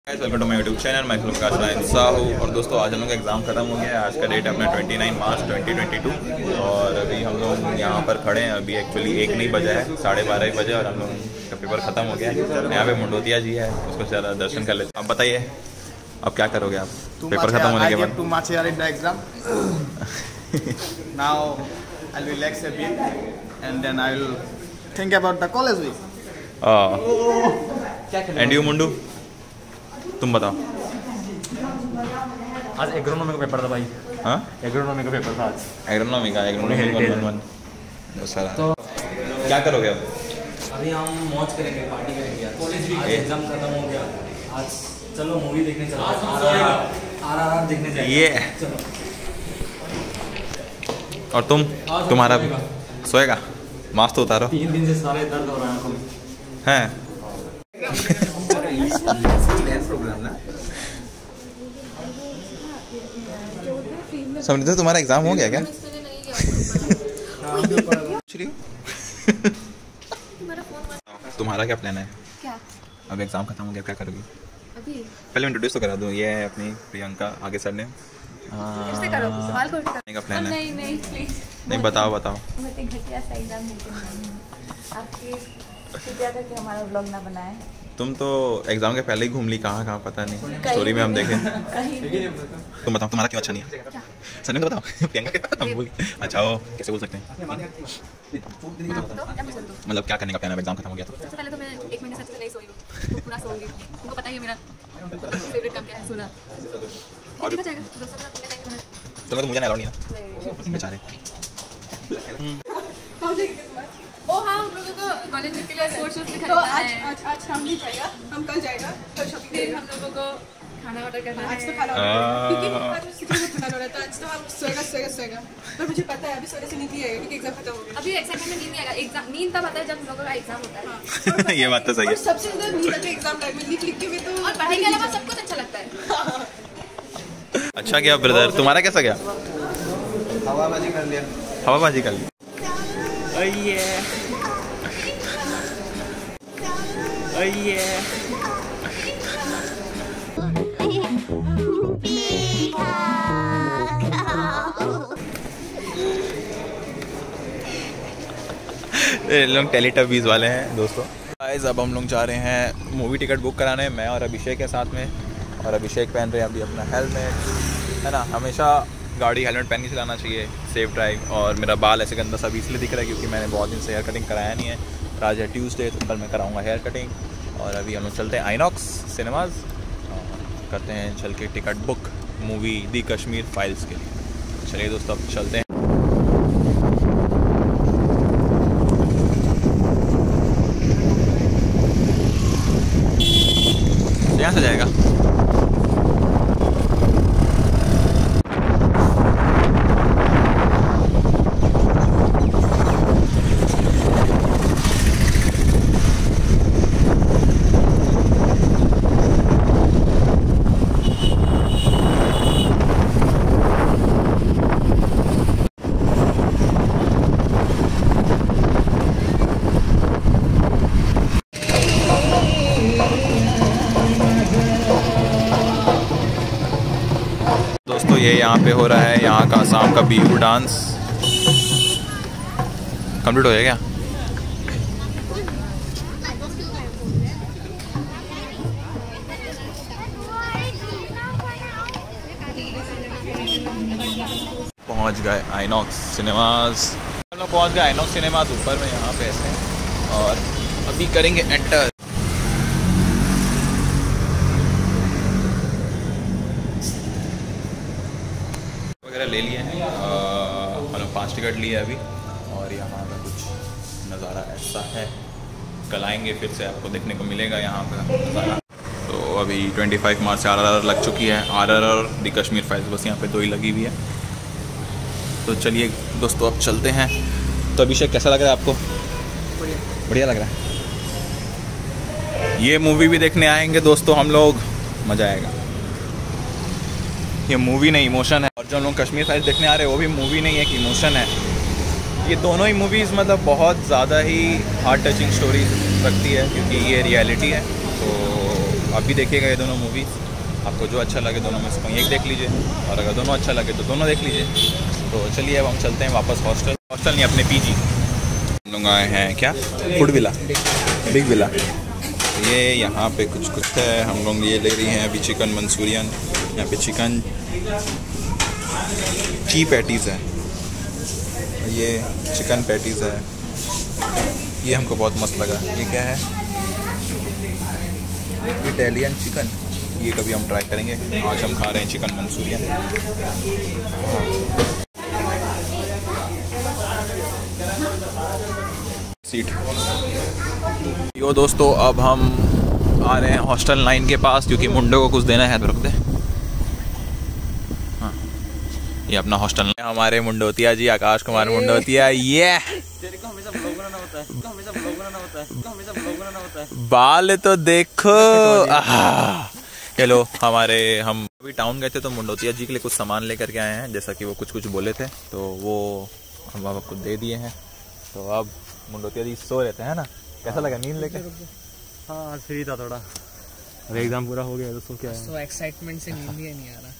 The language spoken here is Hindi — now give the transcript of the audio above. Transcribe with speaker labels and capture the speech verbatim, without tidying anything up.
Speaker 1: Welcome to my YouTube channel. मैं प्रकाश नारायण साहू। और दोस्तों आज हम लोग का एग्ज़ाम ख़त्म हो गया है। आज का डेट है अपना उनतीस मार्च ट्वेंटी ट्वेंटी टू और अभी हम लोग यहाँ पर खड़े हैं। अभी एक्चुअली एक नहीं बजा है, साढ़े बारह ही बजे और हम लोग का पेपर ख़त्म हो गया है। यहाँ पे मुंडोतिया जी है, उसको ज़्यादा दर्शन कर लेते हैं। आप बताइए अब क्या करोगे आप पेपर ख़त्म होने के बाद?
Speaker 2: Two March in the exam now I will relax a bit and then I will think about the college week.
Speaker 1: And you मुंडू, तुम बताओ।
Speaker 3: आज एग्रोनॉमी का पेपर था भाई।
Speaker 1: हाँ,
Speaker 3: एग्रोनॉमी का पेपर था आज।
Speaker 1: एग्रोनॉमी का एग्रोनॉमी वन वन बहुत सारा। तो क्या करोगे अब?
Speaker 3: अभी हम मौज करेंगे, पार्टी करेंगे। कॉलेज भी एग्जाम खत्म हो गया। आज चलो मूवी देखने चलो, आर आर आर देखने जाएंगे।
Speaker 1: ये
Speaker 3: चलो।
Speaker 1: और तुम तुम्हारा भी सोएगा? मास्क तो उतारो।
Speaker 3: तीन दिन से सारे दर्द हो रहा है आंखों में।
Speaker 1: हैं समझो तुम्हारा एग्जाम हो गया क्या? तुम्हारा क्या प्लान है?
Speaker 4: क्या?
Speaker 1: अब एग्जाम खत्म हो गया, क्या करोगी?
Speaker 4: अभी
Speaker 1: पहले इंट्रोड्यूस तो करा दूं। ये है अपनी प्रियंका, आगे सर ने
Speaker 4: फिर से करो, सवाल करो।
Speaker 1: का प्लान है।
Speaker 4: नहीं नहीं प्लीज
Speaker 1: नहीं बताओ बताओ।
Speaker 4: बहुत एक घटिया सा एग्जाम देते आपके कृपया करके हमारा व्लॉग ना बनाए।
Speaker 1: तुम तो एग्जाम के पहले ही घूम ली, कहाँ कहाँ पता नहीं। स्टोरी में हम देखें। तुम बताओ तुम्हारा क्यों अच्छा नहीं है? सर ने तो बताओ। प्रियंका के हम बोल अच्छा हो कैसे बोल सकते हैं? मतलब क्या करने का प्लान है एग्जाम खत्म हो गया तो?
Speaker 4: सबसे पहले तो मैं एक महीने से अच्छा नहीं सोई हूँ, तो पूरा सोऊंगी। तुमको पता ही है मेरा फेवरेट काम क्या है, सोना। और हो जाएगा दोस्तों का पूरा टाइम।
Speaker 1: तुम्हें तो मुझे नहीं अलाउ नहीं है बेचारे।
Speaker 4: ओ हाँ, हम लोगों को कॉलेज के लिए स्पोर्ट्स शूज दिखाना
Speaker 5: तो
Speaker 4: है।
Speaker 5: आज आज आज हम नहीं जाएगा, हम कल जाएगा, कल शॉपिंग
Speaker 4: फिर
Speaker 5: करेगा।
Speaker 4: हम लोगों को खाना ऑर्डर करना है।
Speaker 5: आज तो खाना ऑर्डर क्योंकि आज सिटी में खाना ऑर्डर था। आज तो हम सोएगा सोएगा सोएगा पर मुझे पता है अभी सोने से नींद नहीं आएगा क्योंकि एग्जाम खत्म हो गया।
Speaker 4: अभी एक्साइटमेंट में नींद नहीं आएगा। एग्जाम नींद तब आता है जब हम लोगों का एग्जाम होता है।
Speaker 1: ये बात तो सही
Speaker 5: और
Speaker 1: है।
Speaker 5: सबसे ज्यादा नींद आती है एग्जाम टाइम में, लिख लिख के भी तो।
Speaker 4: और पढ़ाई के अलावा सब कुछ अच्छा लगता है।
Speaker 1: अच्छा गया ब्रदर, तुम्हारा कैसा गया?
Speaker 2: हवाबाजी कर लिया।
Speaker 1: हवाबाजी कर ली। लोग टेलीटबीज वाले हैं दोस्तों। गाइस अब हम लोग जा रहे हैं मूवी टिकट बुक कराने, मैं और अभिषेक के साथ में। और अभिषेक पहन रहे हैं अभी अपना हेलमेट, है ना। हमेशा गाड़ी हेलमेट पहन के चलाना चाहिए, सेफ ड्राइव। और मेरा बाल ऐसे गंदा सा भी इसलिए दिख रहा है क्योंकि मैंने बहुत दिन से हेयर कटिंग कराया नहीं है। आज है ट्यूसडे, तो कल मैं कराऊंगा हेयर कटिंग। और अभी हम लोग चलते हैं आइनॉक्स सिनेमाज, करते हैं चल के ticket book movie the Kashmir files के लिए। चलिए दोस्तों अब चलते हैं। यहाँ से जाएगा। दोस्तों ये यहाँ पे हो रहा है यहाँ का शाम का बिहू डांस। कंप्लीट हो गया क्या? पहुँच गए आइनॉक्स सिनेमाज। हम लोग पहुँच गए आइनॉक्स सिनेमाज ऊपर में यहाँ पे ऐसे, और अभी करेंगे एंटर। वगैरह ले लिए हैं, हम लोग पाँच टिकट लिए अभी। और यहाँ का कुछ नज़ारा ऐसा है, कल आएंगे फिर से आपको देखने को मिलेगा यहाँ का नज़ारा। तो अभी पच्चीस मार्च से आर आर आर लग चुकी है, R R R the Kashmir files बस यहाँ पे दो ही लगी हुई है। तो चलिए दोस्तों अब चलते हैं। तो अभिषेक कैसा लग रहा है आपको? बढ़िया लग रहा है। ये मूवी भी देखने आएंगे दोस्तों हम लोग, मज़ा आएगा। ये मूवी नहीं इमोशन है, और जो लोग कश्मीर फाइल्स देखने आ रहे हैं वो भी मूवी नहीं है कि इमोशन है। ये दोनों ही मूवीज़ मतलब बहुत ज़्यादा ही हार्ट टचिंग स्टोरी रखती है क्योंकि ये रियलिटी है। तो आप भी देखिएगा ये दोनों मूवी, आपको जो अच्छा लगे दोनों में से कोई एक देख लीजिए, और अगर दोनों अच्छा लगे तो दोनों देख लीजिए। तो चलिए अब हम चलते हैं वापस हॉस्टल, हॉस्टल नहीं अपने पीजी। हम लोग आए हैं क्या, फूड विला, बिग विला। ये यहाँ पे कुछ कुछ है, हम लोग ये ले रही हैं अभी चिकन मंचूरियन। यहाँ पे चिकन ची पैटीज़ है, ये चिकन पैटीज़ है, ये हमको बहुत मस्त लगा। ये क्या है, इटालियन चिकन, ये कभी हम ट्राई करेंगे। आज हम खा रहे हैं चिकन मंचूरियन। सीट यो दोस्तों, अब हम आ रहे हैं हॉस्टल नाइन के पास, क्योंकि मुंडे को कुछ देना है। तो रख दे। हाँ, ये अपना हॉस्टल है, हमारे मुंडोतिया जी, आकाश कुमार मुंडोतिया। ये
Speaker 3: तेरे को हमेशा ब्लॉग बनाना होता है, तो हमेशा ब्लॉग बनाना होता है, तो हमेशा ब्लॉग बनाना होता है।
Speaker 1: बाल तो देखो। चलो, हमारे हम अभी टाउन गए थे तो मुंडोतिया जी के लिए कुछ सामान लेकर के आए हैं, जैसा कि वो कुछ कुछ बोले थे, तो वो हम आपको दे दिए हैं। तो अब मुंडोतिया जी सो रहते हैं ना, कैसा लगा नींद लेके?
Speaker 3: हाँ, फ्री था थोड़ा, अरे एग्जाम पूरा हो गया तो सो क्या है,
Speaker 6: सो एक्साइटमेंट से नींद ही नहीं आ रहा।